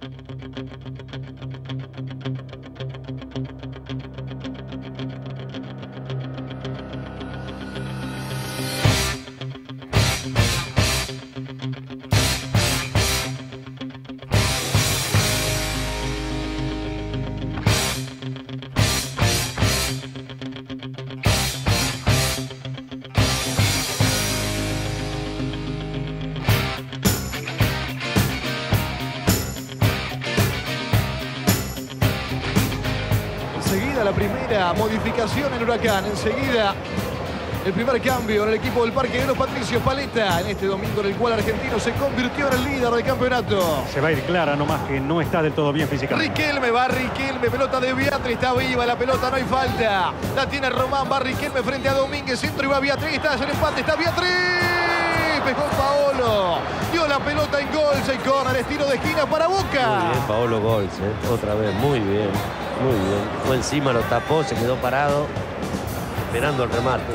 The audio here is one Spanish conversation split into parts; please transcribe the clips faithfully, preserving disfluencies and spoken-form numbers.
La primera modificación en Huracán. Enseguida el primer cambio en el equipo del Parque de los Patricios. Paletta en este domingo en el cual Argentino se convirtió en el líder del campeonato. Se va a ir Clara, nomás que no está del todo bien físicamente. Riquelme, va Riquelme, pelota de Beatriz, está viva la pelota, no hay falta. La tiene Román, va Riquelme frente a Domínguez, centro y va Beatriz, está el empate, está Beatriz. Pejó Paolo, dio la pelota en gol, se corner, estilo de esquina para Boca. Muy bien, Paolo Gols, ¿eh? Otra vez, muy bien. Muy bien, fue encima, lo tapó, se quedó parado, esperando el remate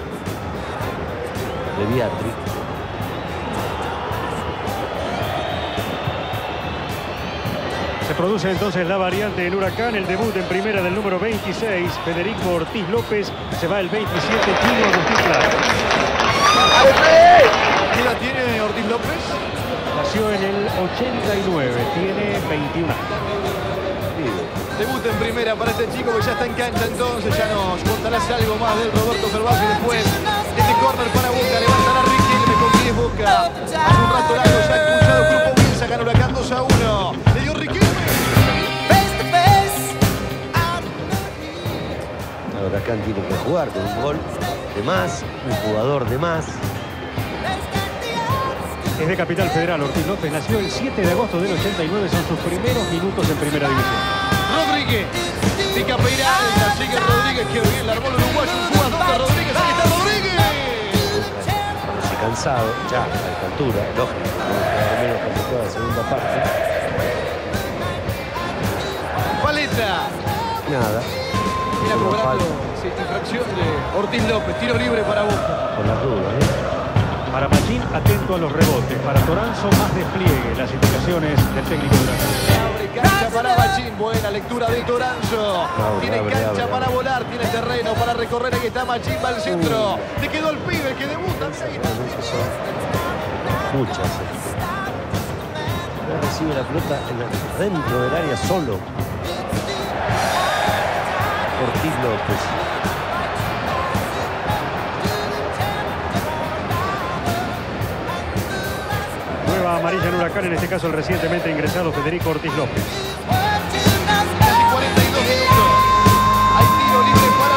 de Beatriz. Se produce entonces la variante en Huracán, el debut en primera del número veintiséis, Federico Ortiz López, se va el veintisiete, Chino Agustín Clara. ¿Qué edad tiene Ortiz López? Nació en el ochenta y nueve, tiene veintiún años. Debut en primera para este chico que ya está en cancha, entonces ya nos contarás algo más del Roberto Fervazzi después. Este córner para Boca, levanta la Riquelme con diez Boca. Hace un rato largo se ha expulsado Grupo Bielsa, gana Huracán dos a uno. Le dio Riquelme. El Huracán tiene que jugar con un gol de más, un jugador de más. Es de Capital Federal, Ortiz López nació el siete de agosto del ochenta y nueve, son sus primeros minutos en primera división. Rodríguez, pica Peiralta, sigue Rodríguez, que bien la armó el uruguayo, un jugador de Rodríguez, ahí está Rodríguez. Parece cansado, ya a esta altura, lógico, al menos casi toda la segunda parte. Paletta. Nada. Era cobrando sí, infracción de Ortiz López, tiro libre para Boca. Por las dudas, ¿eh? Para Machín, atento a los rebotes. Para Toranzo, más despliegue. Las indicaciones del técnico de Huracán. Abre cancha para Machín. Buena lectura de Toranzo. Abre, tiene abre, cancha abre, para abre. volar. Tiene terreno para recorrer. Aquí está Machín. Va al centro. Uh. Le quedó el pibe que debuta. Muchas. Ahora recibe la pelota en la, dentro del área solo. Ortiz López. Amarilla en Huracán, en este caso el recientemente ingresado Federico Ortiz López. Casi cuarenta y dos minutos. Hay tiro libre para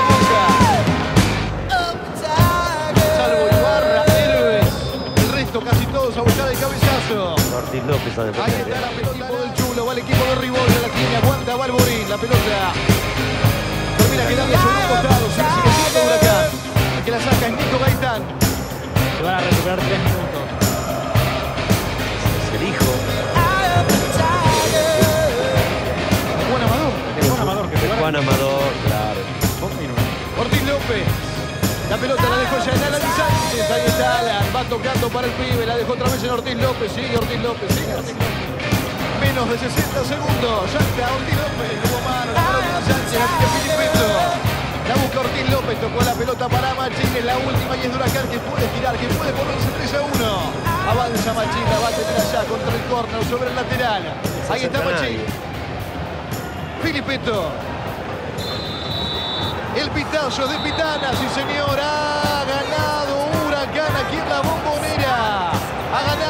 Boca. Salvo Ibarra, Héroes. El resto casi todos a buscar el cabezazo. Ortiz López a defender. Ahí está la pelota. El equipo del Chulo, va el equipo de Ribollo. La tiene, aguanta Balborín. La pelota termina quedando sobre un costado. Sigue siendo Huracán. El que la saca es Nico Gaitán. Se van a recuperar tres minutos. El hijo. Juan Amador. De Juan Amador, que De Juan Amador, claro. Ortiz López. La pelota la dejó ya en Alan Sánchez. Ahí está Alan. Va tocando para el pibe. La dejó otra vez en Ortiz López. Sigue Ortiz López. Sigue Ortiz López. Menos de sesenta segundos. Ya está Ortiz López. Tuvo mano. La paró Alan Sánchez. La tiene Filipeto. La busca Ortiz López. Tocó la pelota para Machín. Es la última y es de Huracán que puede girar. Que puede ponerse tres a uno. Avanza Machín, la va a tener allá contra el córner sobre el lateral. Ahí está Machín. Filipeto. El pitazo de Pitana, sí señor. Ha ganado Huracán aquí en la Bombonera. Ha ganado